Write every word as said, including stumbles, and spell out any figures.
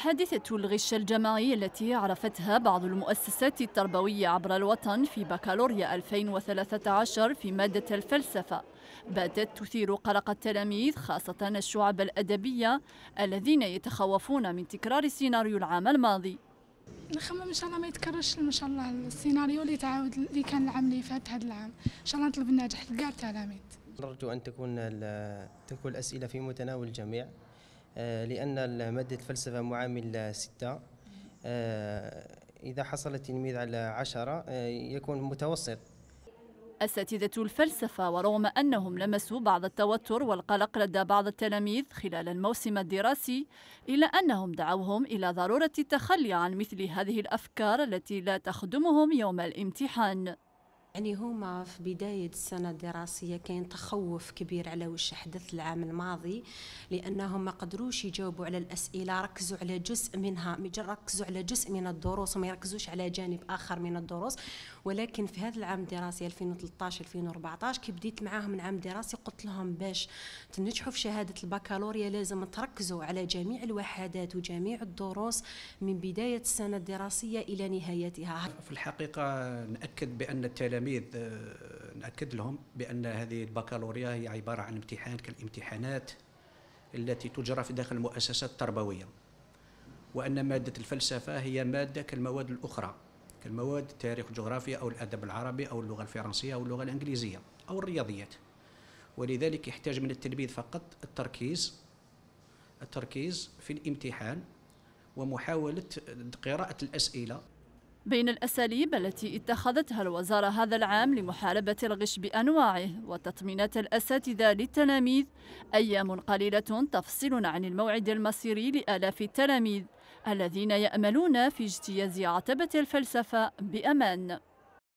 حادثة الغش الجماعي التي عرفتها بعض المؤسسات التربوية عبر الوطن في بكالوريا ألفين وثلاثة عشر في مادة الفلسفة باتت تثير قلق التلاميذ، خاصة الشعب الأدبية الذين يتخوفون من تكرار سيناريو العام الماضي. نخمم ان شاء الله ما يتكررش ان شاء الله السيناريو اللي تعاود اللي كان العام اللي فات هذا العام. ان شاء الله نطلب النجاح لكاع التلاميذ. نرجو ان تكون تكون الاسئله في متناول الجميع، لان ماده الفلسفه معامل ستة. اذا حصل التلميذ على عشرة يكون متوسط. أساتذة الفلسفة ورغم أنهم لمسوا بعض التوتر والقلق لدى بعض التلاميذ خلال الموسم الدراسي، إلا أنهم دعوهم إلى ضرورة التخلي عن مثل هذه الأفكار التي لا تخدمهم يوم الامتحان. يعني هما في بداية السنة الدراسية كاين تخوف كبير على وش حدث العام الماضي، لأنهم ما قدروش يجاوبوا على الأسئلة، ركزوا على جزء منها، ركزوا على جزء من الدروس وما يركزوش على جانب آخر من الدروس. ولكن في هذا العام الدراسي ألفين وثلاثة عشر ألفين وأربعة عشر كي بديت معاهم العام الدراسي قلت لهم باش تنجحوا في شهادة البكالوريا لازم تركزوا على جميع الوحدات وجميع الدروس من بداية السنة الدراسية إلى نهايتها. في الحقيقة نأكد بأن التلاميذ نأكد لهم بأن هذه البكالوريا هي عبارة عن امتحان كالامتحانات التي تجرى في داخل المؤسسات التربوية، وأن مادة الفلسفة هي مادة كالمواد الأخرى، كالمواد التاريخ والجغرافيا أو الأدب العربي أو اللغة الفرنسية أو اللغة الإنجليزية أو الرياضيات. ولذلك يحتاج من التلميذ فقط التركيز التركيز في الامتحان ومحاولة قراءة الأسئلة. بين الأساليب التي اتخذتها الوزارة هذا العام لمحاربة الغش بأنواعه وتطمينات الأساتذة للتلاميذ أيام قليلة تفصلنا عن الموعد المصيري لآلاف التلاميذ الذين يأملون في اجتياز عتبة الفلسفة بأمان.